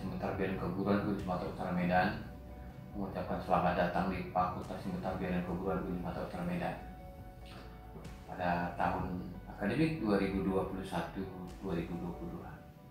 Ilmu Tarbiyah dan Keguruan UIN Sumatera Utara Medan mengucapkan selamat datang di Fakultas Ilmu Tarbiyah dan Keguruan UIN Sumatera Utara Medan pada tahun akademik 2021-2022.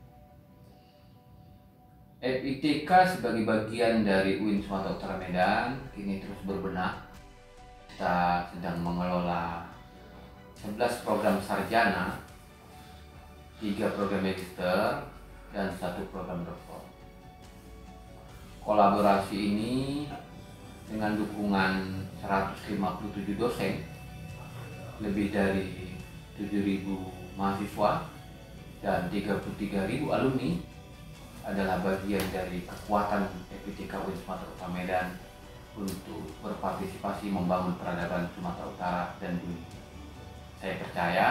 FITK sebagai bagian dari UIN Sumatera Utara Medan kini terus berbenah. Kita sedang mengelola 11 program sarjana, 3 program magister, dan 1 program doktor. Kolaborasi ini dengan dukungan 157 dosen, lebih dari 7.000 mahasiswa, dan 33.000 alumni adalah bagian dari kekuatan FITK UIN Sumatera Utara Medan untuk berpartisipasi membangun peradaban Sumatera Utara dan dunia. Saya percaya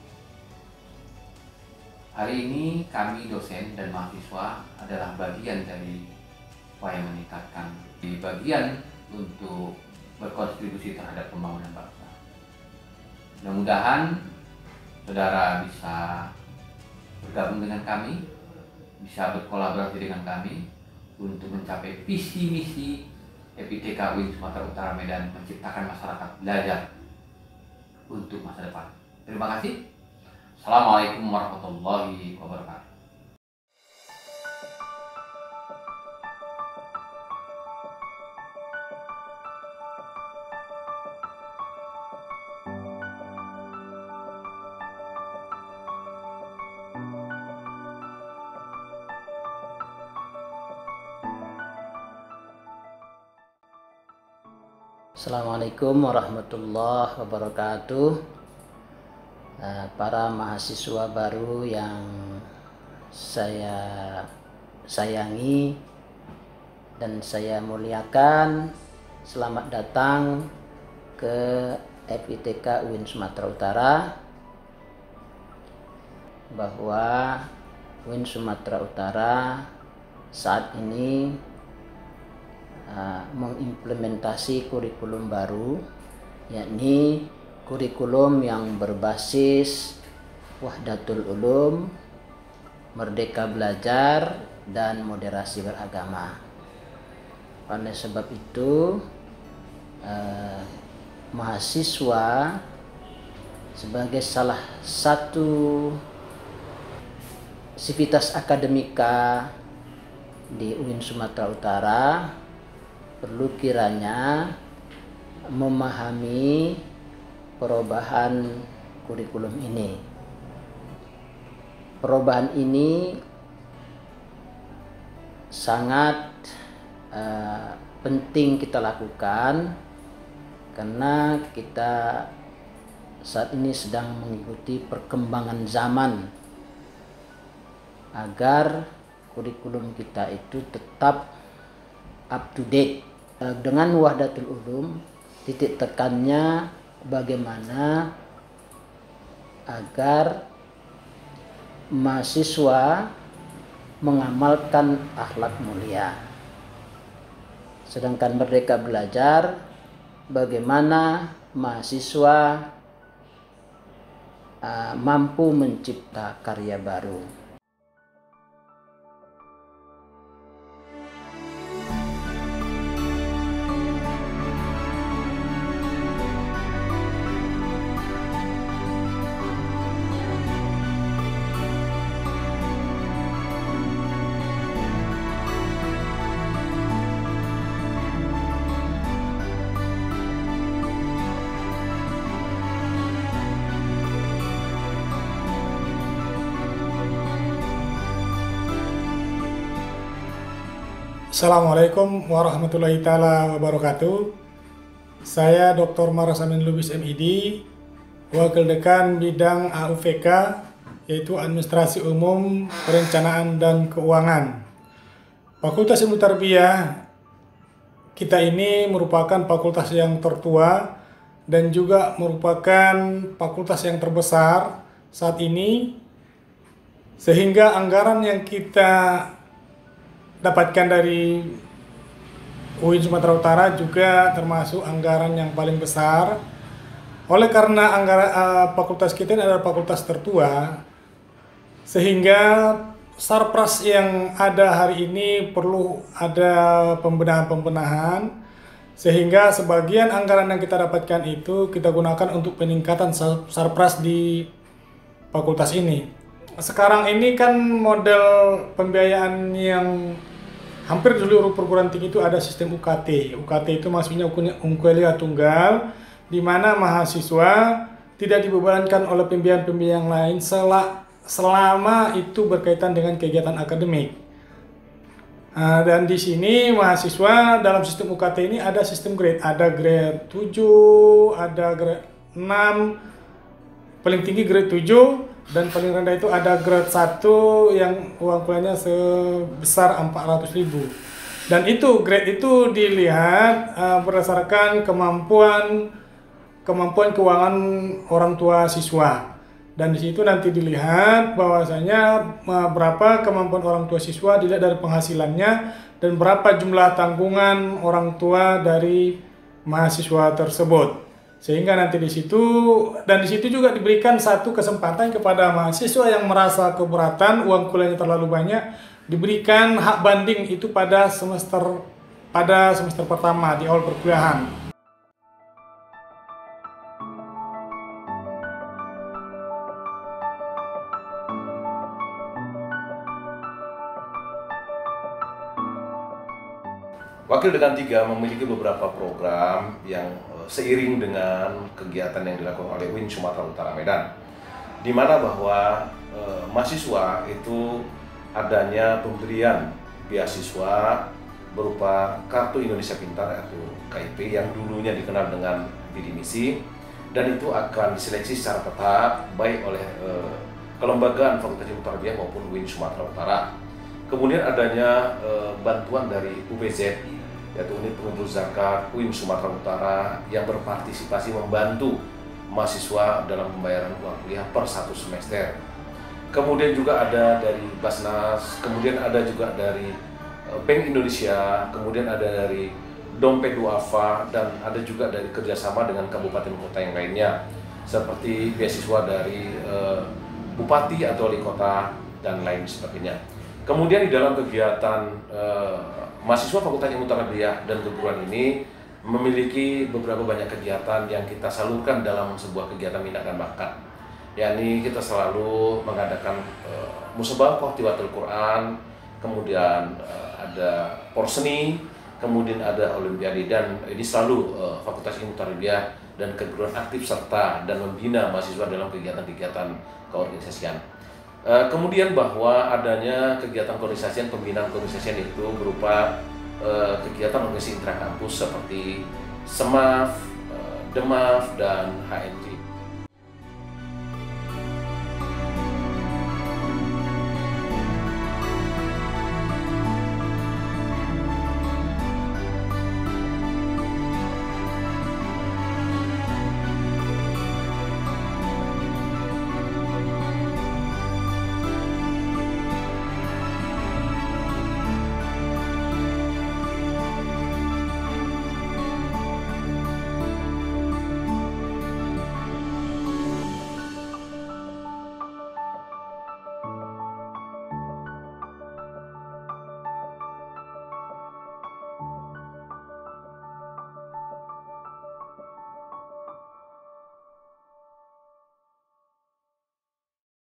hari ini kami dosen dan mahasiswa adalah bagian dari upaya meningkatkan di bagian untuk berkontribusi terhadap pembangunan bangsa. Mudah-mudahan saudara bisa bergabung dengan kami, bisa berkolaborasi dengan kami untuk mencapai visi misi FITK UIN Sumatera Utara Medan menciptakan masyarakat belajar untuk masa depan. Terima kasih. Assalamualaikum warahmatullahi wabarakatuh. Assalamualaikum warahmatullahi wabarakatuh. Para mahasiswa baru yang saya sayangi dan saya muliakan, selamat datang ke FITK UIN Sumatera Utara. Bahwa UIN Sumatera Utara saat ini mengimplementasi kurikulum baru, yakni kurikulum yang berbasis Wahdatul Ulum, Merdeka Belajar, dan moderasi beragama. Oleh sebab itu, mahasiswa sebagai salah satu sivitas akademika di UIN Sumatera Utara perlu kiranya memahami perubahan kurikulum ini. Perubahan ini sangat penting kita lakukan karena kita saat ini sedang mengikuti perkembangan zaman agar kurikulum kita itu tetap up to date. Dengan Wahdatul Ulum, titik tekannya bagaimana agar mahasiswa mengamalkan akhlak mulia. Sedangkan Merdeka Belajar, bagaimana mahasiswa mampu mencipta karya baru. Assalamualaikum warahmatullahi taala wabarakatuh. Saya Dr. Marasamin Lubis MID, Wakil Dekan Bidang AUVK, yaitu Administrasi Umum, Perencanaan dan Keuangan. Fakultas Ilmu Tarbiyah kita ini merupakan fakultas yang tertua dan juga merupakan fakultas yang terbesar saat ini, sehingga anggaran yang kita dapatkan dari UIN Sumatera Utara juga termasuk anggaran yang paling besar. Oleh karena fakultas kita ini adalah fakultas tertua, sehingga Sarpras yang ada hari ini perlu ada pembenahan-pembenahan, sehingga sebagian anggaran yang kita dapatkan itu kita gunakan untuk peningkatan Sarpras di fakultas ini. Sekarang ini kan model pembiayaan yang hampir di seluruh perguruan tinggi itu ada sistem UKT. UKT itu maksudnya kuliah tunggal, di mana mahasiswa tidak dibebankan oleh pembiayaan-pembiayaan lain selama itu berkaitan dengan kegiatan akademik. Dan di sini mahasiswa dalam sistem UKT ini ada sistem grade, ada grade 7, ada grade 6, paling tinggi grade 7, dan paling rendah itu ada grade 1 yang uang kuliahnya sebesar 400.000. Dan itu grade itu dilihat berdasarkan kemampuan keuangan orang tua siswa. Dan di situ nanti dilihat bahwasanya berapa kemampuan orang tua siswa dilihat dari penghasilannya dan berapa jumlah tanggungan orang tua dari mahasiswa tersebut. Sehingga nanti di situ juga diberikan satu kesempatan kepada mahasiswa yang merasa keberatan uang kuliahnya terlalu banyak, diberikan hak banding itu pada semester pertama di awal perkuliahan. Wakil Dekan 3 memiliki beberapa program yang seiring dengan kegiatan yang dilakukan oleh UIN Sumatera Utara Medan, di mana bahwa mahasiswa itu adanya pemberian beasiswa berupa Kartu Indonesia Pintar atau KIP yang dulunya dikenal dengan bidik misi, dan itu akan diseleksi secara ketat baik oleh kelembagaan Fakultas Ilmu Tarbiyah maupun UIN Sumatera Utara. Kemudian adanya bantuan dari UPZ, yaitu Unit Pengumpul Zakat UIN Sumatera Utara, yang berpartisipasi membantu mahasiswa dalam pembayaran uang kuliah per satu semester. Kemudian juga ada dari Basnas, kemudian ada juga dari Bank Indonesia, kemudian ada dari Dompet Duafa, dan ada juga dari kerjasama dengan kabupaten kota yang lainnya, seperti beasiswa dari bupati atau wali kota dan lain sebagainya. Kemudian di dalam kegiatan mahasiswa Fakultas Ilmu Tarbiyah dan Keguruan ini memiliki beberapa banyak kegiatan yang kita salurkan dalam sebuah kegiatan minat dan bakat. Yakni kita selalu mengadakan musabaqah tilawatul Quran, kemudian ada porseni, kemudian ada olimpiade, dan ini selalu Fakultas Ilmu Tarbiyah dan Keguruan aktif serta dan membina mahasiswa dalam kegiatan-kegiatan keorganisasian. Kemudian bahwa adanya kegiatan keorganisasian, pembinaan keorganisasian itu berupa kegiatan organisasi intrakampus seperti SEMAF, DEMAF, dan HNJ.